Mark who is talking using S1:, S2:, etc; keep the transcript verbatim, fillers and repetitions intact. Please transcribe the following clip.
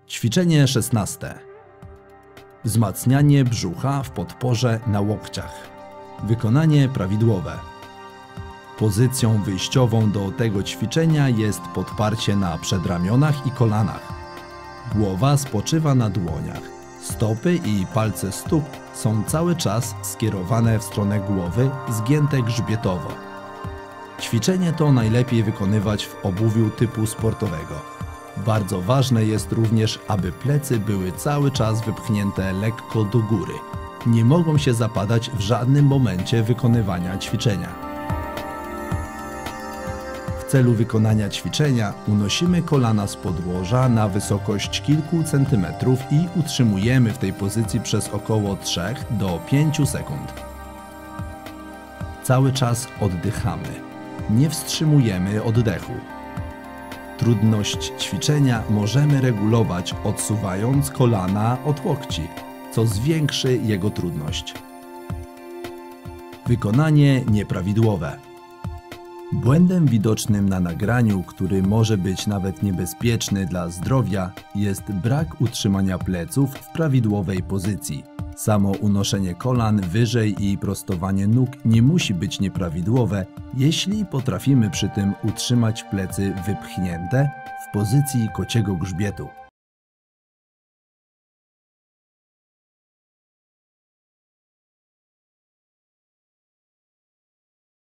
S1: Ćwiczenie szesnaste. Wzmacnianie brzucha w podporze na łokciach. Wykonanie prawidłowe. Pozycją wyjściową do tego ćwiczenia jest podparcie na przedramionach i kolanach. Głowa spoczywa na dłoniach. Stopy i palce stóp są cały czas skierowane w stronę głowy, zgięte grzbietowo. Ćwiczenie to najlepiej wykonywać w obuwiu typu sportowego. Bardzo ważne jest również, aby plecy były cały czas wypchnięte lekko do góry. Nie mogą się zapadać w żadnym momencie wykonywania ćwiczenia. W celu wykonania ćwiczenia unosimy kolana z podłoża na wysokość kilku centymetrów i utrzymujemy w tej pozycji przez około trzech do pięciu sekund. Cały czas oddychamy. Nie wstrzymujemy oddechu. Trudność ćwiczenia możemy regulować, odsuwając kolana od łokci, co zwiększy jego trudność. Wykonanie nieprawidłowe. Błędem widocznym na nagraniu, który może być nawet niebezpieczny dla zdrowia, jest brak utrzymania pleców w prawidłowej pozycji. Samo unoszenie kolan wyżej i prostowanie nóg nie musi być nieprawidłowe, jeśli potrafimy przy tym utrzymać plecy wypchnięte w pozycji kociego grzbietu.